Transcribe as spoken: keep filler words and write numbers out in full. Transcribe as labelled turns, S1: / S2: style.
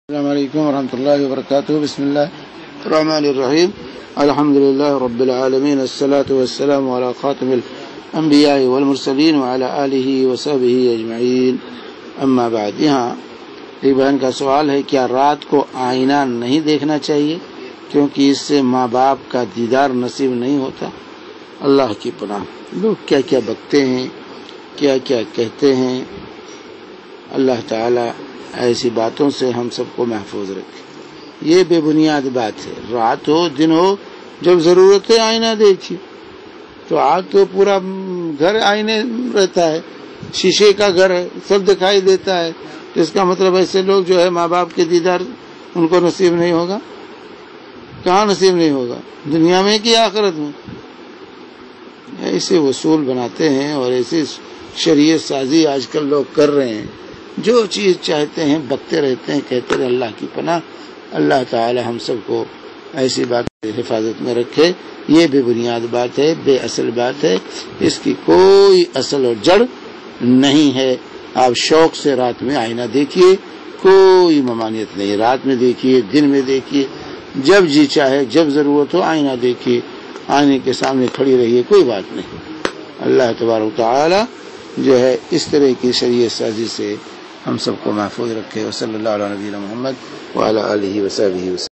S1: السلامعلیکم ورحمۃ اللہ وبرکاتہ. بسم اللہ الرحمن الرحیم. الحمد للہ رب العالمین، الصلاۃ والسلام علی خاتم الانبیاء والمرسلین وعلی آلہ وصحبہ اجمعین. اما بعد، یہاں ایک بہن کا سوال ہے، کیا رات کو آئینہ نہیں دیکھنا چاہیے کیونکہ اس سے ماں باپ کا دیدار نصیب نہیں ہوتا؟ اللہ کی پناہ، لوگ کیا کیا بکتے ہیں، کیا کیا کہتے ہیں. اللہ تعالی ایسی باتوں سے ہم سب کو محفوظ رکھے. یہ بے بنیاد بات ہے. رات ہو دن ہو، جب ضرورت ہے آئینہ دیکھیے. تو آج تو پورا گھر آئینے رہتا ہے، شیشے کا گھر ہے، سب دکھائی دیتا ہے. تو اس کا مطلب ایسے لوگ جو ہے ماں باپ کے دیدار ان کو نصیب نہیں ہوگا. کہاں نصیب نہیں ہوگا؟ دنیا میں کہ آخرت میں؟ ایسے اصول بناتے ہیں اور ایسی شریعت سازی آج کل لوگ کر رہے ہیں. جو چیز چاہتے ہیں بکتے رہتے ہیں، کہتے ہیں. اللہ کی پناہ، اللہ تعالی ہم سب کو ایسی بات حفاظت میں رکھے. یہ بے بنیاد بات ہے، بے اصل بات ہے، اس کی کوئی اصل اور جڑ نہیں ہے. آپ شوق سے رات میں آئینہ دیکھیے، کوئی ممانعت نہیں. رات میں دیکھیے، دن میں دیکھیے، جب جی چاہے، جب ضرورت ہو آئینہ دیکھیے، آئینے کے سامنے کھڑی رہیے، کوئی بات نہیں. اللہ تبارک و تعالی جو ہے اس طرح کی شریعت سازی سے ہم سب کو محفوظ رکھے. وصلی اللہ علیہ نبینا محمد وعلی آلہ وصحبہ وسلم.